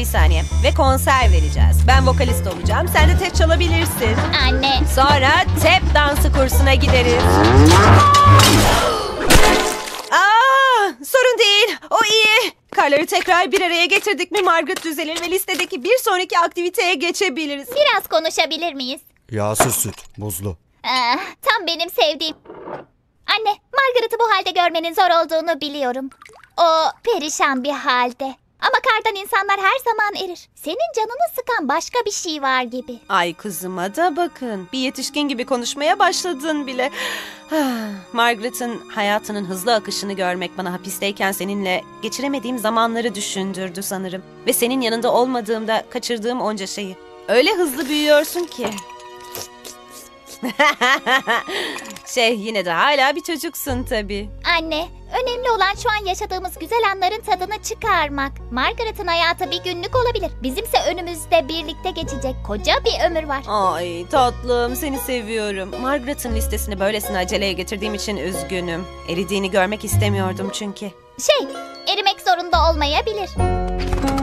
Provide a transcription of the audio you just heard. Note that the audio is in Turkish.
bir saniye. Ve konser vereceğiz. Ben vokalist olacağım. Sen de tep çalabilirsin. Anne. Sonra tep dansı kursuna gideriz. Sorun değil. O iyi. Karları tekrar bir araya getirdik mi Margaret düzelir ve listedeki bir sonraki aktiviteye geçebiliriz. Biraz konuşabilir miyiz? Yağsız süt, buzlu. Tam benim sevdiğim. Anne, Margaret'ı bu halde görmenin zor olduğunu biliyorum. O perişan bir halde. Ama kardan insanlar her zaman erir. Senin canını sıkan başka bir şey var gibi. Ay kızıma da bakın. Bir yetişkin gibi konuşmaya başladın bile. Margaret'ın hayatının hızlı akışını görmek bana hapisteyken seninle geçiremediğim zamanları düşündürdü sanırım. Ve senin yanında olmadığımda kaçırdığım onca şeyi. Öyle hızlı büyüyorsun ki. Yine de hala bir çocuksun tabii. Anne, önemli olan şu an yaşadığımız güzel anların tadını çıkarmak. Margaret'ın hayatı bir günlük olabilir. Bizimse önümüzde birlikte geçecek koca bir ömür var. Ay tatlım, seni seviyorum. Margaret'ın listesini böylesine aceleye getirdiğim için üzgünüm. Eridiğini görmek istemiyordum çünkü. Erimek zorunda olmayabilir.